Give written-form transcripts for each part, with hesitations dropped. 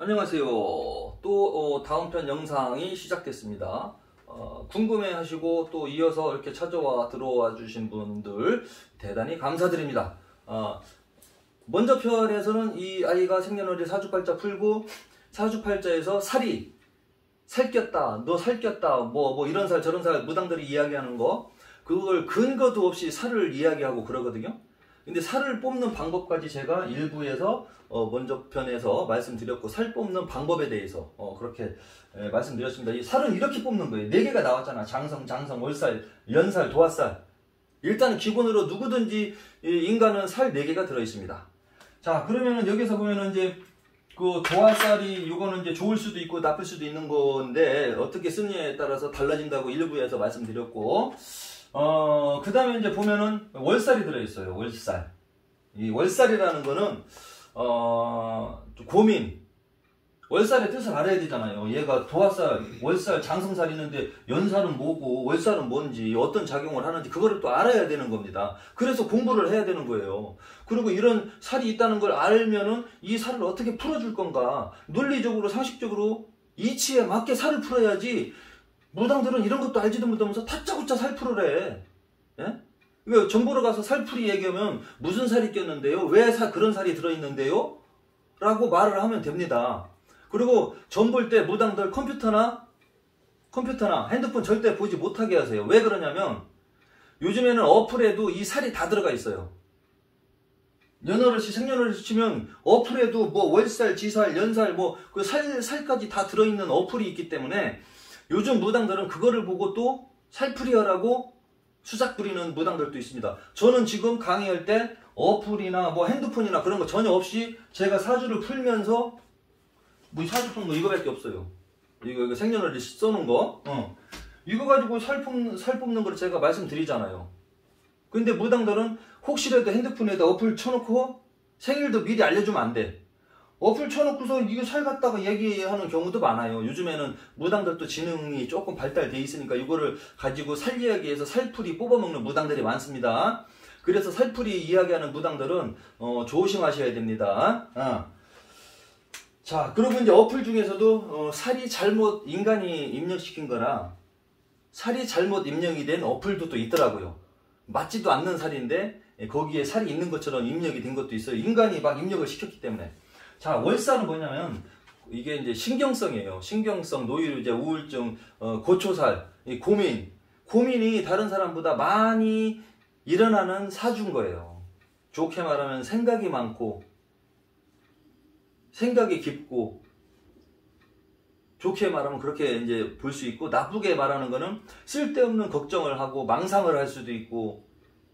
안녕하세요. 또 다음 편 영상이 시작됐습니다. 궁금해 하시고 또 이어서 이렇게 들어와 주신 분들 대단히 감사드립니다. 먼저 편에서는 이 아이가 생년월일 사주팔자 풀고 사주팔자에서 살꼈다, 너 살꼈다, 뭐 이런 살 저런 살 무당들이 이야기하는 거, 그걸 근거도 없이 살을 이야기하고 그러거든요. 근데 살을 뽑는 방법까지 제가 일부에서 먼저 편에서 말씀드렸고, 살 뽑는 방법에 대해서 그렇게 말씀드렸습니다. 이 살은 이렇게 뽑는 거예요. 4개가 나왔잖아. 장성, 월살, 연살, 도화살. 일단 기본으로 누구든지 인간은 살 4개가 들어있습니다. 자, 그러면은 여기서 보면은 이제 그 도화살이 이거는 이제 좋을 수도 있고 나쁠 수도 있는 건데 어떻게 쓰느냐에 따라서 달라진다고 일부에서 말씀드렸고, 그 다음에 이제 보면은 월살이 들어있어요. 월살. 이 월살이라는 거는 고민. 월살의 뜻을 알아야 되잖아요. 얘가 도화살, 월살, 장성살 있는데 연살은 뭐고 월살은 뭔지 어떤 작용을 하는지 그거를 또 알아야 되는 겁니다. 그래서 공부를 해야 되는 거예요. 그리고 이런 살이 있다는 걸 알면은 이 살을 어떻게 풀어줄 건가, 논리적으로 상식적으로 이치에 맞게 살을 풀어야지. 무당들은 이런 것도 알지도 못하면서 다짜고짜 살 풀으래. 예? 이거 전 보러 가서 살풀이 얘기하면 무슨 살이 꼈는데요? 왜 그런 살이 들어있는데요? 라고 말을 하면 됩니다. 그리고 전 볼 때 무당들 컴퓨터나 핸드폰 절대 보지 못하게 하세요. 왜 그러냐면 요즘에는 어플에도 이 살이 다 들어가 있어요. 생년월일 치면 어플에도 뭐 월살, 지살, 연살 그 살까지 다 들어있는 어플이 있기 때문에 요즘 무당들은 그거를 보고 또 살풀이하라고 수작 부리는 무당들도 있습니다. 저는 지금 강의할 때 어플이나 핸드폰이나 그런 거 전혀 없이 제가 사주를 풀면서 사주 푸는 거 이거밖에 없어요. 이거 생년월일 써놓은 거. 이거 가지고 살 뽑는 걸 제가 말씀드리잖아요. 근데 무당들은 혹시라도 핸드폰에다 어플 쳐놓고 생일도 미리 알려주면 안 돼. 어플 쳐놓고서 이거 살 갖다가 얘기하는 경우도 많아요. 요즘에는 무당들도 지능이 조금 발달돼 있으니까 이거를 가지고 살 이야기해서 살풀이 뽑아먹는 무당들이 많습니다. 그래서 살풀이 이야기하는 무당들은 조심하셔야 됩니다. 자, 그리고 이제 어플 중에서도 살이 잘못 인간이 입력시킨 거라 살이 잘못 입력이 된 어플도 또 있더라고요. 맞지도 않는 살인데 거기에 살이 있는 것처럼 입력이 된 것도 있어요. 인간이 막 입력을 시켰기 때문에. 자, 월살은 뭐냐면 이게 이제 신경성이에요. 신경성, 노이로제, 우울증, 고초살, 고민이 다른 사람보다 많이 일어나는 사주인 거예요. 좋게 말하면 생각이 많고 생각이 깊고, 좋게 말하면 그렇게 이제 볼 수 있고, 나쁘게 말하는 거는 쓸데없는 걱정을 하고 망상을 할 수도 있고,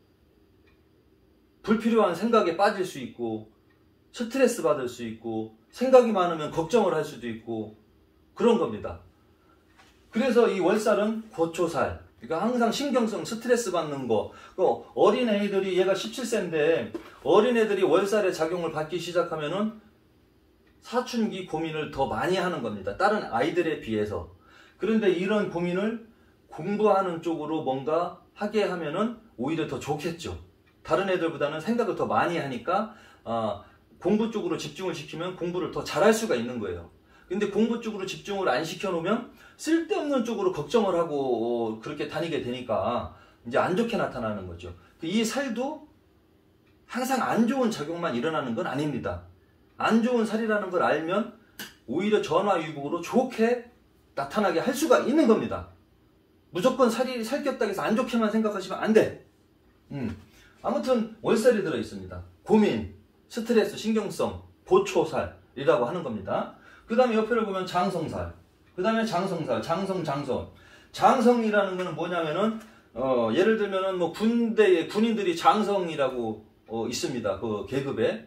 불필요한 생각에 빠질 수 있고, 스트레스 받을 수 있고, 생각이 많으면 걱정을 할 수도 있고, 그런 겁니다. 그래서 이 월살은 고초살, 그러니까 항상 신경성, 스트레스 받는 거. 어린애들이, 얘가 17세인데 어린애들이 월살의 작용을 받기 시작하면은 사춘기 고민을 더 많이 하는 겁니다. 다른 아이들에 비해서. 그런데 이런 고민을 공부하는 쪽으로 뭔가 하게 하면은 오히려 더 좋겠죠. 다른 애들보다는 생각을 더 많이 하니까 공부 쪽으로 집중을 시키면 공부를 더 잘할 수가 있는 거예요. 근데 공부 쪽으로 집중을 안 시켜놓으면 쓸데없는 쪽으로 걱정을 하고 그렇게 다니게 되니까 이제 안 좋게 나타나는 거죠. 이 살도 항상 안 좋은 작용만 일어나는 건 아닙니다. 안 좋은 살이라는 걸 알면 오히려 전화위복으로 좋게 나타나게 할 수가 있는 겁니다. 무조건 살이 살꼈다고 해서 안 좋게만 생각하시면 안 돼. 아무튼 월살이 들어있습니다. 고민, 스트레스, 신경성, 고초살이라고 하는 겁니다. 그 다음에 옆에를 보면 장성살, 그 다음에 장성살, 장성. 장성이라는 거는 뭐냐면은 예를 들면은 군대에 군인들이 장성이라고 있습니다. 그 계급에.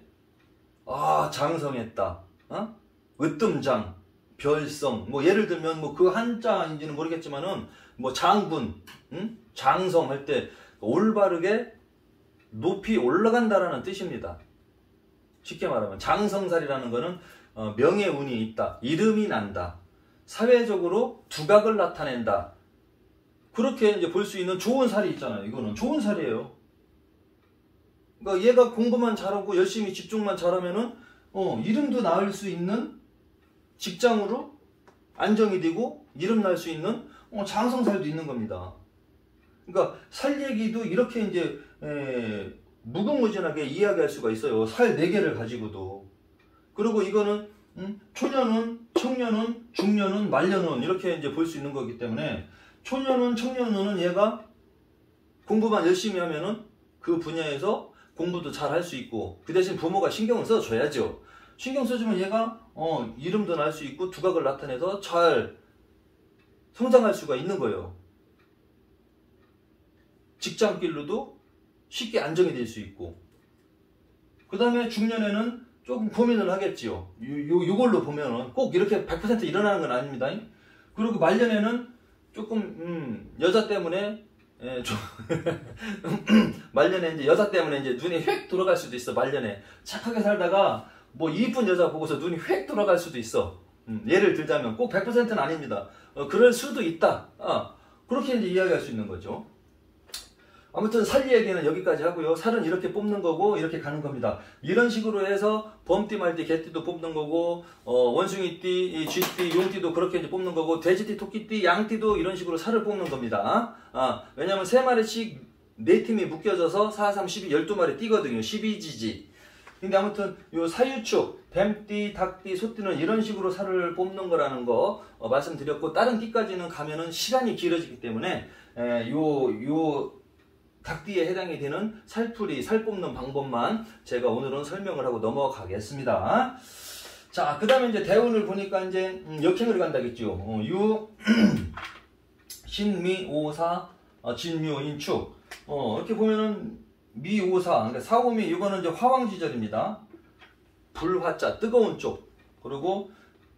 장성했다. 으뜸장, 별성. 예를 들면 그 한자인지는 모르겠지만은 장군, 장성 할 때 올바르게 높이 올라간다라는 뜻입니다. 쉽게 말하면 장성살이라는 거는 명예운이 있다, 이름이 난다, 사회적으로 두각을 나타낸다. 그렇게 이제 볼 수 있는 좋은 살이 있잖아요. 이거는 좋은 살이에요. 그러니까 얘가 공부만 잘하고 열심히 집중만 잘하면은 이름도 나을 수 있는 직장으로 안정이 되고 이름 날 수 있는 장성살도 있는 겁니다. 그러니까 살 얘기도 이렇게 이제 무궁무진하게 이야기할 수가 있어요. 살 4개를 가지고도. 그리고 이거는 초년운, 청년운, 중년운, 말년운 이렇게 이제 볼 수 있는 거기 때문에 초년운, 청년운은 얘가 공부만 열심히 하면은 그 분야에서 공부도 잘 할 수 있고 그 대신 부모가 신경을 써줘야죠. 신경 써주면 얘가 이름도 날 수 있고 두각을 나타내서 잘 성장할 수가 있는 거예요. 직장길로도 쉽게 안정이 될 수 있고 그 다음에 중년에는 조금 고민을 하겠지요. 요걸로 보면은 꼭 이렇게 100% 일어나는 건 아닙니다. 그리고 말년에는 조금 여자 때문에 말년에 이제 여자 때문에 이제 눈이 휙 돌아갈 수도 있어. 말년에 착하게 살다가 뭐 이쁜 여자 보고서 눈이 휙 돌아갈 수도 있어. 예를 들자면 꼭 100%는 아닙니다. 그럴 수도 있다. 그렇게 이제 이야기할 수 있는 거죠. 아무튼 살 얘기는 여기까지 하고요. 살은 이렇게 뽑는 거고 이렇게 가는 겁니다. 이런 식으로 해서 범띠, 말띠, 개띠도 뽑는 거고 원숭이띠, 쥐띠, 용띠도 그렇게 이제 뽑는 거고 돼지띠, 토끼띠, 양띠도 이런 식으로 살을 뽑는 겁니다. 왜냐면 3마리씩 4팀이 묶여져서 4, 3, 12, 12마리 띠거든요. 12지지. 근데 아무튼 요 사유축, 뱀띠, 닭띠, 소띠는 이런 식으로 살을 뽑는 거라는 거 말씀드렸고 다른 띠까지는 가면은 시간이 길어지기 때문에 요 닭띠에 해당이 되는 살풀이, 살 뽑는 방법만 제가 오늘은 설명을 하고 넘어가겠습니다. 자, 그 다음에 이제 대운을 보니까 이제 역행을 간다겠죠. 신미오사, 진묘인축. 이렇게 보면은 미오사, 그러니까 사오미, 이거는 이제 화왕지절입니다. 불화자, 뜨거운 쪽. 그리고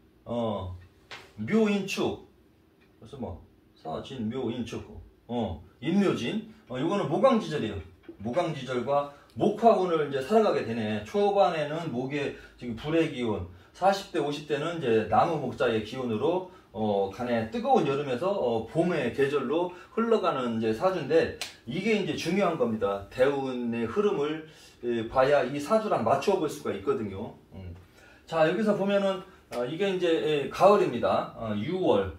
묘인축. 그래서 뭐 사진묘인축. 인묘진. 이거는 모강지절이에요. 모강지절과 목화운을 이제 살아가게 되네. 초반에는 목의 지금 불의 기운, 40대, 50대는 이제 나무 목자의 기운으로 간에 뜨거운 여름에서 봄의 계절로 흘러가는 이제 사주인데 이게 이제 중요한 겁니다. 대운의 흐름을 봐야 이 사주랑 맞춰 볼 수가 있거든요. 자, 여기서 보면은 이게 이제 가을입니다. 6월.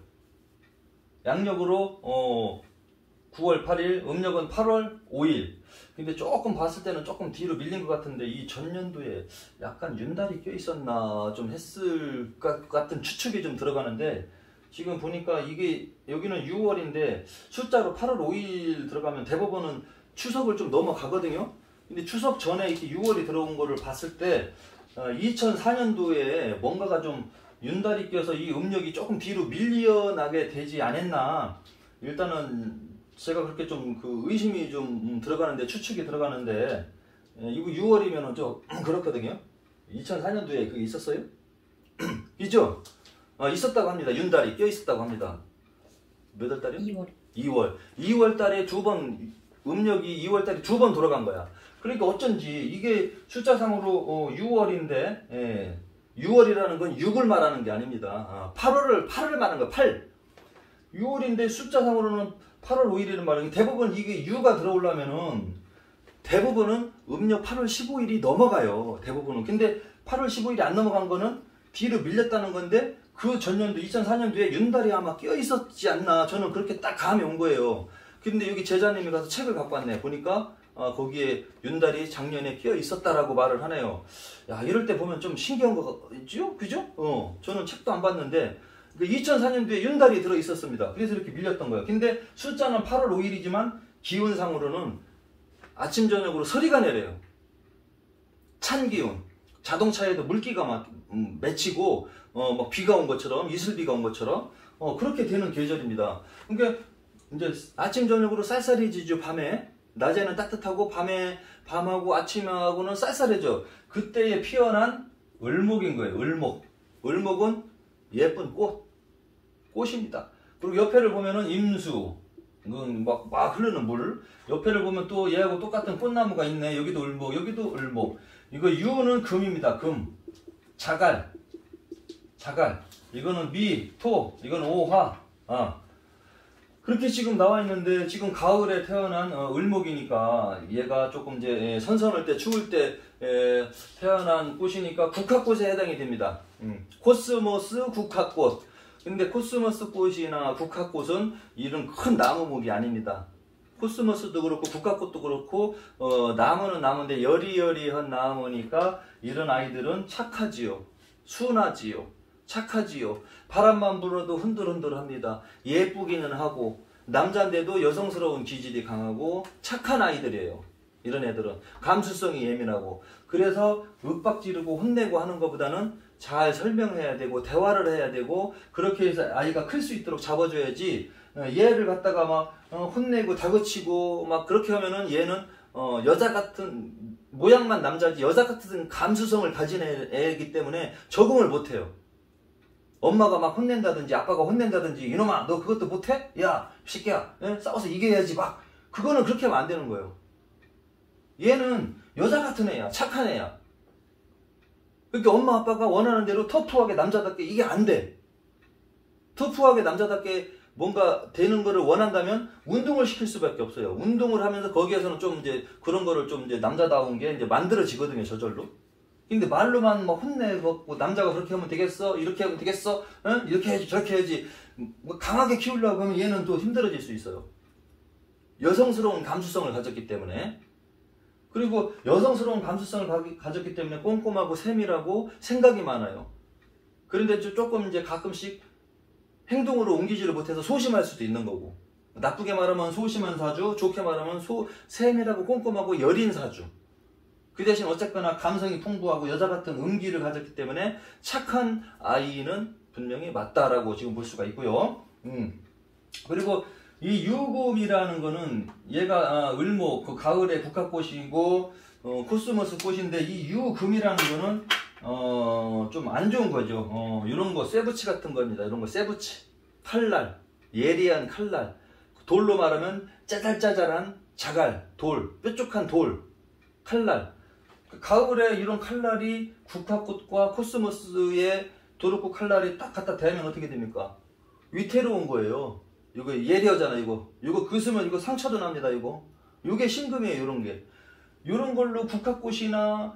양력으로 9월 8일, 음력은 8월 5일. 근데 조금 봤을 때는 조금 뒤로 밀린 것 같은데 이 전년도에 약간 윤달이 껴 있었나 좀 했을 것 같은 추측이 좀 들어가는데 지금 보니까 이게 여기는 6월인데 숫자로 8월 5일 들어가면 대법원은 추석을 좀 넘어가거든요. 근데 추석 전에 이렇게 6월이 들어온 거를 봤을 때 2004년도에 뭔가가 좀 윤달이 껴서 이 음력이 조금 뒤로 밀려나게 되지 않았나. 일단은 제가 그렇게 좀 그 의심이 좀 들어가는데 추측이 들어가는데 이거 6월이면은 좀 그렇거든요. 2004년도에 그게 있었어요? 있죠? 있었다고 합니다. 윤달이 껴 있었다고 합니다. 몇 월 달이요? 2월. 2월 달에 음력이 2월 달에 2번 돌아간 거야. 그러니까 어쩐지 이게 숫자상으로 6월인데 6월이라는 건 6을 말하는 게 아닙니다. 8을 말하는 거야. 8. 6월인데 숫자상으로는 8월 5일이라는 말은 대부분 이게 유가 들어오려면은 대부분은 음력 8월 15일이 넘어가요. 대부분은. 근데 8월 15일이 안 넘어간 거는 뒤로 밀렸다는 건데 그 전년도 2004년도에 윤달이 아마 끼어 있었지 않나 저는 그렇게 딱 감이 온 거예요. 근데 여기 제자님이 가서 책을 갖고 왔네. 보니까 거기에 윤달이 작년에 끼어 있었다라고 말을 하네요. 야, 이럴 때 보면 좀 신기한 거 있죠? 그죠? 저는 책도 안 봤는데 2004년도에 윤달이 들어 있었습니다. 그래서 이렇게 밀렸던 거예요. 근데 숫자는 8월 5일이지만 기운상으로는 아침 저녁으로 서리가 내려요. 찬 기운. 자동차에도 물기가 막 맺히고 막 비가 온 것처럼 이슬비가 온 것처럼 그렇게 되는 계절입니다. 그러니까 이제 아침 저녁으로 쌀쌀해지죠. 밤에. 낮에는 따뜻하고 밤하고 아침하고는 쌀쌀해져. 그때에 피어난 을목인 거예요. 을목. 을목은 예쁜 꽃입니다. 그리고 옆에를 보면은 임수, 막 흐르는 물. 옆에를 보면 또 얘하고 똑같은 꽃나무가 있네. 여기도 을목, 여기도 을목. 이거 유는 금입니다. 금. 자갈. 이거는 미, 토. 이거는 오화. 그렇게 지금 나와 있는데 지금 가을에 태어난 을목이니까 얘가 조금 이제 선선할 때 추울 때 태어난 꽃이니까 국화꽃에 해당이 됩니다. 코스모스 국화꽃. 근데 코스모스 꽃이나 국화꽃은 이런 큰 나무목이 아닙니다. 코스모스도 그렇고 국화꽃도 그렇고 나무는 나무인데 여리여리한 나무니까 이런 아이들은 착하지요. 순하지요. 착하지요. 바람만 불어도 흔들흔들합니다. 예쁘기는 하고 남자인데도 여성스러운 기질이 강하고 착한 아이들이에요. 이런 애들은 감수성이 예민하고 그래서 윽박 지르고 혼내고 하는 것보다는 잘 설명해야 되고 대화를 해야 되고 그렇게 해서 아이가 클 수 있도록 잡아줘야지 얘를 갖다가 막 혼내고 다그치고 막 그렇게 하면은 얘는 여자 같은 모양만 남자지 여자 같은 감수성을 가진 애이기 때문에 적응을 못해요. 엄마가 막 혼낸다든지 아빠가 혼낸다든지 이놈아 너 그것도 못해? 야 새끼야 싸워서 이겨야지 막 그거는 그렇게 하면 안 되는 거예요. 얘는 여자 같은 애야. 착한 애야. 그러니까 엄마 아빠가 원하는 대로 터프하게 남자답게 이게 안 돼. 터프하게 남자답게 뭔가 되는 거를 원한다면 운동을 시킬 수밖에 없어요. 운동을 하면서 거기에서는 좀 이제 그런 거를 좀 이제 남자다운 게 이제 만들어지거든요, 저절로. 근데 말로만 막 혼내고 남자가 그렇게 하면 되겠어? 이렇게 하면 되겠어? 응? 이렇게 해야지, 저렇게 해야지. 뭐 강하게 키우려고 하면 얘는 또 힘들어질 수 있어요. 여성스러운 감수성을 가졌기 때문에. 그리고 여성스러운 감수성을 가졌기 때문에 꼼꼼하고 세밀하고 생각이 많아요. 그런데 조금 이제 가끔씩 행동으로 옮기지를 못해서 소심할 수도 있는 거고 나쁘게 말하면 소심한 사주, 좋게 말하면 세밀하고 꼼꼼하고 여린 사주. 그 대신 어쨌거나 감성이 풍부하고 여자 같은 음기를 가졌기 때문에 착한 아이는 분명히 맞다라고 지금 볼 수가 있고요. 그리고 이 유금이라는 거는 얘가 을목, 그 가을의 국화꽃이고 코스모스 꽃인데 이 유금이라는 거는 좀 안 좋은 거죠. 이런 거 쇠붙이 같은 겁니다. 이런 거 쇠붙이, 칼날, 예리한 칼날, 돌로 말하면 짜잘짜잘한 자갈, 돌, 뾰족한 돌, 칼날. 가을에 이런 칼날이 국화꽃과 코스모스의 도르코 칼날이 딱 갖다 대면 어떻게 됩니까? 위태로운 거예요. 이거 예리하잖아, 이거. 이거 그으면 이거 상처도 납니다, 이거. 이게 신금이에요, 이런 게. 이런 걸로 국화꽃이나,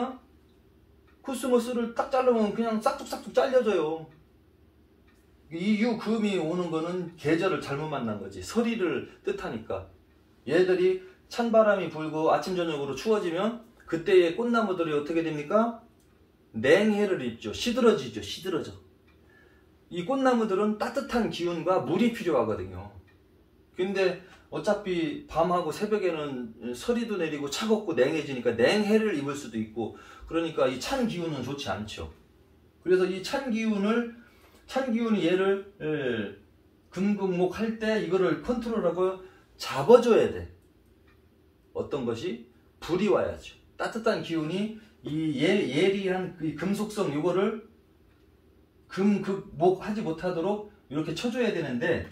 코스모스를 딱 자르면 그냥 싹둑싹둑 잘려져요. 이 유금이 오는 거는 계절을 잘못 만난 거지. 서리를 뜻하니까. 얘들이 찬바람이 불고 아침, 저녁으로 추워지면 그때의 꽃나무들이 어떻게 됩니까? 냉해를 입죠. 시들어지죠. 시들어져. 이 꽃나무들은 따뜻한 기운과 물이 필요하거든요. 근데 어차피 밤하고 새벽에는 서리도 내리고 차갑고 냉해지니까 냉해를 입을 수도 있고 그러니까 이 찬 기운은 좋지 않죠. 그래서 이 찬 기운이 얘를 금금목 할 때 이거를 컨트롤하고 잡아줘야 돼. 어떤 것이? 불이 와야죠. 따뜻한 기운이 이 예리한 이 금속성 요거를 금극목 하지 못하도록 이렇게 쳐줘야 되는데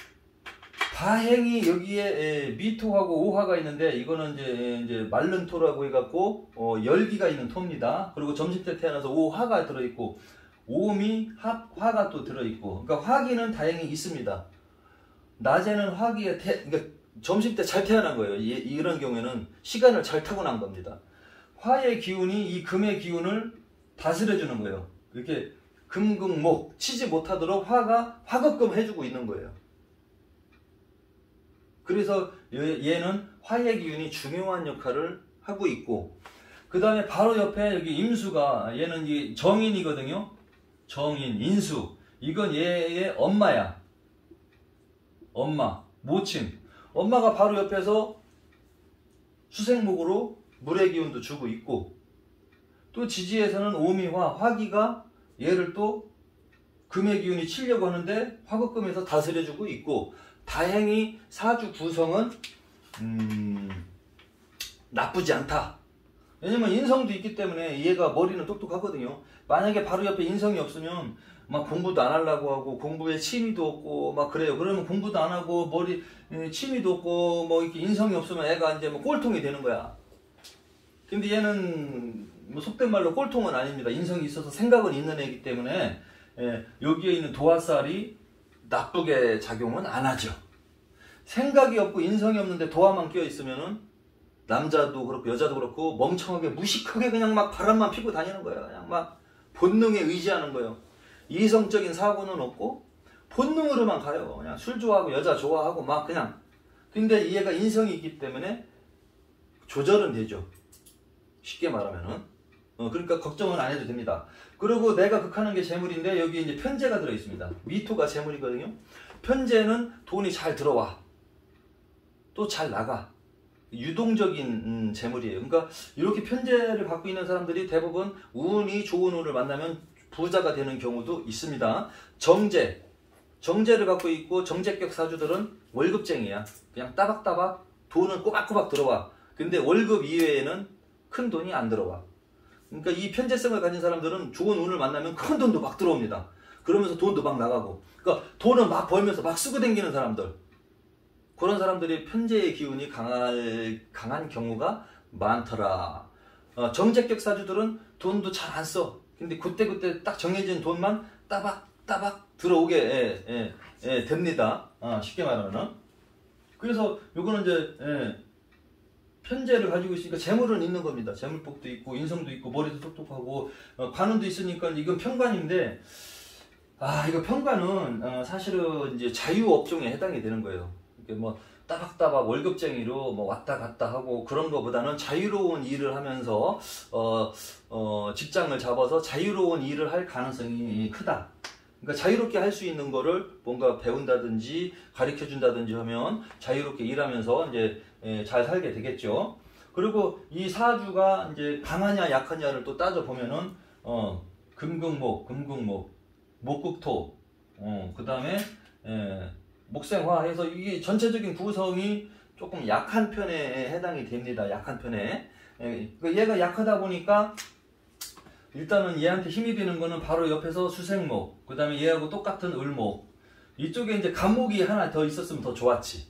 다행히 여기에 미토하고 오화가 있는데 이거는 이제 마른 토라고 해갖고 열기가 있는 토입니다. 그리고 점심때 태어나서 오화가 들어있고 오미 화가 또 들어있고 그러니까 화기는 다행히 있습니다. 낮에는 화기에 그러니까 점심때 잘 태어난 거예요. 이런 경우에는 시간을 잘 타고난 겁니다. 화의 기운이 이 금의 기운을 다스려주는 거예요. 이렇게 금극목 치지 못하도록 화가 화급금 해주고 있는 거예요. 그래서 얘는 화의 기운이 중요한 역할을 하고 있고 그 다음에 바로 옆에 여기 임수가 얘는 이 정인이거든요. 정인, 인수 이건 얘의 엄마야. 엄마, 모친 엄마가 바로 옆에서 수생목으로 물의 기운도 주고 있고 또 지지에서는 오미화, 화기가 얘를 또 금의 기운이 치려고 하는데 화급금에서 다스려주고 있고 다행히 사주 구성은 나쁘지 않다. 왜냐면 인성도 있기 때문에 얘가 머리는 똑똑하거든요. 만약에 바로 옆에 인성이 없으면 막 공부도 안 하려고 하고 공부에 취미도 없고 막 그래요. 그러면 공부도 안 하고 머리 취미도 없고 뭐 이렇게 인성이 없으면 애가 이제 뭐 꼴통이 되는 거야. 근데 얘는 뭐 속된 말로 꼴통은 아닙니다. 인성이 있어서 생각은 있는 애이기 때문에 여기에 있는 도화살이 나쁘게 작용은 안 하죠. 생각이 없고 인성이 없는데 도화만 끼어 있으면은 남자도 그렇고 여자도 그렇고 멍청하게 무식하게 그냥 막 바람만 피고 다니는 거예요. 그냥 막 본능에 의지하는 거예요. 이성적인 사고는 없고 본능으로만 가요. 그냥 술 좋아하고 여자 좋아하고 막 그냥. 근데 얘가 인성이 있기 때문에 조절은 되죠. 쉽게 말하면은. 그러니까 걱정은 안 해도 됩니다. 그리고 내가 극하는 게 재물인데 여기 이제 편재가 들어 있습니다. 미토가 재물이거든요. 편재는 돈이 잘 들어와. 또 잘 나가. 유동적인 재물이에요. 그러니까 이렇게 편재를 갖고 있는 사람들이 대부분 운이 좋은 운을 만나면 부자가 되는 경우도 있습니다. 정제를 갖고 있고 정제격 사주들은 월급쟁이야. 그냥 따박따박 돈은 꼬박꼬박 들어와. 근데 월급 이외에는 큰 돈이 안 들어와. 그러니까 이 편재성을 가진 사람들은 좋은 운을 만나면 큰 돈도 막 들어옵니다. 그러면서 돈도 막 나가고. 그러니까 돈을 막 벌면서 막 쓰고 다니는 사람들. 그런 사람들이 편재의 기운이 강한 경우가 많더라. 정제격 사주들은 돈도 잘 안 써. 근데 그때 딱 정해진 돈만 따박따박 들어오게 됩니다. 쉽게 말하면. 그래서 요거는 이제 편재를 가지고 있으니까 재물은 있는 겁니다. 재물복도 있고 인성도 있고 머리도 똑똑하고 관운도 있으니까 이건 편관인데 이거 편관은 사실은 이제 자유업종에 해당이 되는 거예요. 뭐 따박따박 월급쟁이로 뭐 왔다 갔다 하고 그런 거보다는 자유로운 일을 하면서 직장을 잡아서 자유로운 일을 할 가능성이 크다. 그러니까 자유롭게 할 수 있는 거를 뭔가 배운다든지 가르쳐 준다든지 하면 자유롭게 일하면서 이제 잘 살게 되겠죠. 그리고 이 사주가 이제 강하냐 약하냐를 또 따져 보면은 금극목, 목극토, 그 다음에 목생화 해서 이게 전체적인 구성이 조금 약한 편에 해당이 됩니다. 약한 편에. 얘가 약하다 보니까 일단은 얘한테 힘이 되는 거는 바로 옆에서 수생목, 그 다음에 얘하고 똑같은 을목. 이쪽에 이제 간목이 하나 더 있었으면 더 좋았지.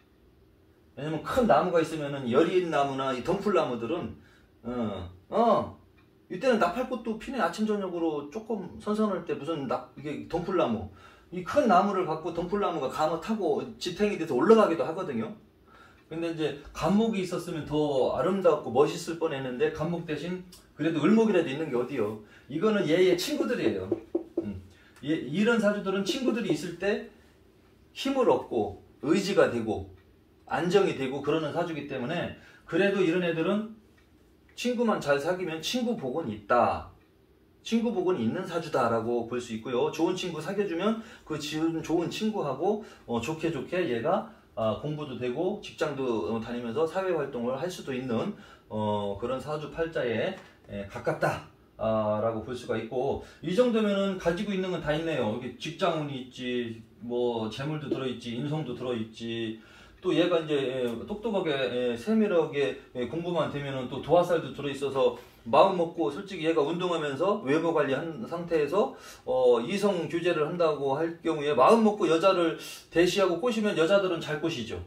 왜냐면 큰 나무가 있으면은 여리나무나 이 덩풀나무들은 이때는 나팔꽃도 피네. 아침 저녁으로 조금 선선할 때 무슨 이게 덩풀나무. 이 큰 나무를 갖고 덩풀나무가 감을 타고 지탱이 돼서 올라가기도 하거든요. 근데 이제 간목이 있었으면 더 아름답고 멋있을 뻔했는데 간목 대신 그래도 을목이라도 있는 게 어디요. 이거는 얘의 친구들이에요. 이런 사주들은 친구들이 있을 때 힘을 얻고 의지가 되고 안정이 되고 그러는 사주기 때문에 그래도 이런 애들은 친구만 잘 사귀면 친구 복은 있다. 친구 복은 있는 사주다라고 볼 수 있고요. 좋은 친구 사귀어주면 그 좋은 친구하고 좋게 얘가 공부도 되고 직장도 다니면서 사회활동을 할 수도 있는 그런 사주 팔자에 가깝다라고 볼 수가 있고, 이 정도면은 가지고 있는 건 다 있네요. 여기 직장운이 있지, 뭐 재물도 들어있지, 인성도 들어있지, 또 얘가 이제 똑똑하게 세밀하게 공부만 되면은 또 도화살도 들어있어서 마음 먹고 솔직히 얘가 운동하면서 외모 관리한 상태에서 이성 교제를 한다고 할 경우에 마음 먹고 여자를 대시하고 꼬시면 여자들은 잘 꼬시죠.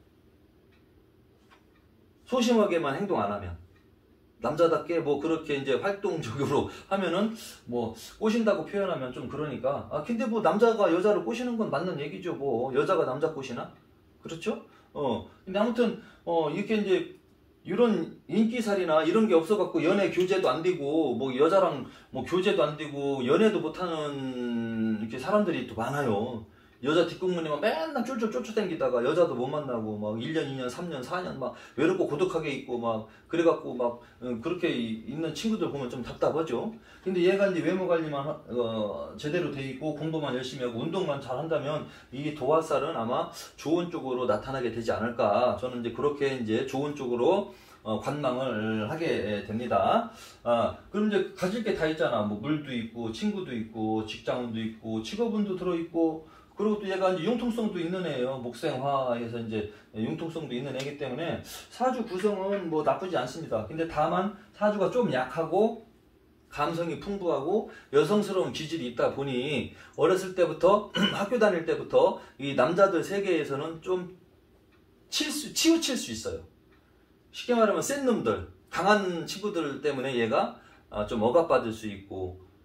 소심하게만 행동 안 하면. 남자답게 뭐 그렇게 이제 활동적으로 하면은 뭐 꼬신다고 표현하면 좀 그러니까. 근데 뭐 남자가 여자를 꼬시는 건 맞는 얘기죠. 뭐 여자가 남자 꼬시나? 그렇죠? 근데 아무튼 이렇게 이제 이런 인기살이나 이런 게 없어갖고 연애 교제도 안 되고 뭐 여자랑 뭐 교제도 안 되고 연애도 못하는 이렇게 사람들이 또 많아요. 여자 뒷공문에만 맨날 쫄쫄 쫓아다니다가 여자도 못 만나고 막 1년, 2년, 3년, 4년 막 외롭고 고독하게 있고 막 그래갖고 막 그렇게 있는 친구들 보면 좀 답답하죠. 근데 얘가 이제 외모 관리만 제대로 돼 있고 공부만 열심히 하고 운동만 잘 한다면 이 도화살은 아마 좋은 쪽으로 나타나게 되지 않을까. 저는 이제 그렇게 이제 좋은 쪽으로 관망을 하게 됩니다. 그럼 이제 가질 게 다 있잖아. 뭐 물도 있고 친구도 있고 직장운도 있고 직업운도 들어있고, 그리고 또 얘가 이제 융통성도 있는 애예요. 목생화에서 이제 융통성도 있는 애이기 때문에 사주 구성은 뭐 나쁘지 않습니다. 근데 다만 사주가 좀 약하고 감성이 풍부하고 여성스러운 기질이 있다 보니 어렸을 때부터 학교 다닐 때부터 이 남자들 세계에서는 좀 치우칠 수 있어요. 쉽게 말하면 센 놈들, 강한 친구들 때문에 얘가 좀 억압받을 수 있고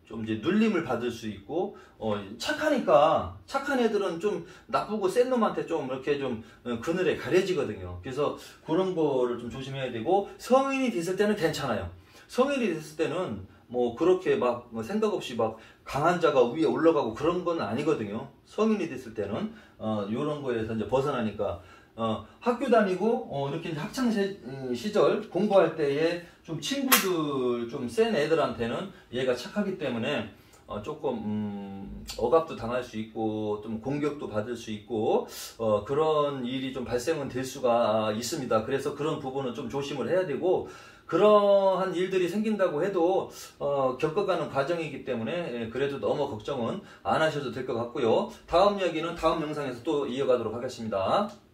좀 이제 눌림을 받을 수 있고, 착하니까, 착한 애들은 좀 나쁘고 센 놈한테 좀 이렇게 좀 그늘에 가려지거든요. 그래서 그런 거를 좀 조심해야 되고, 성인이 됐을 때는 괜찮아요. 성인이 됐을 때는 뭐 그렇게 막 생각 없이 막 강한 자가 위에 올라가고 그런 건 아니거든요. 성인이 됐을 때는, 요런 거에서 이제 벗어나니까, 학교 다니고, 이렇게 이제 학창 시절 공부할 때에 좀 친구들 좀 센 애들한테는 얘가 착하기 때문에 조금 억압도 당할 수 있고 좀 공격도 받을 수 있고 그런 일이 좀 발생은 될 수가 있습니다. 그래서 그런 부분은 좀 조심을 해야 되고, 그러한 일들이 생긴다고 해도 겪어가는 과정이기 때문에 그래도 너무 걱정은 안 하셔도 될 것 같고요. 다음 이야기는 다음 영상에서 또 이어가도록 하겠습니다.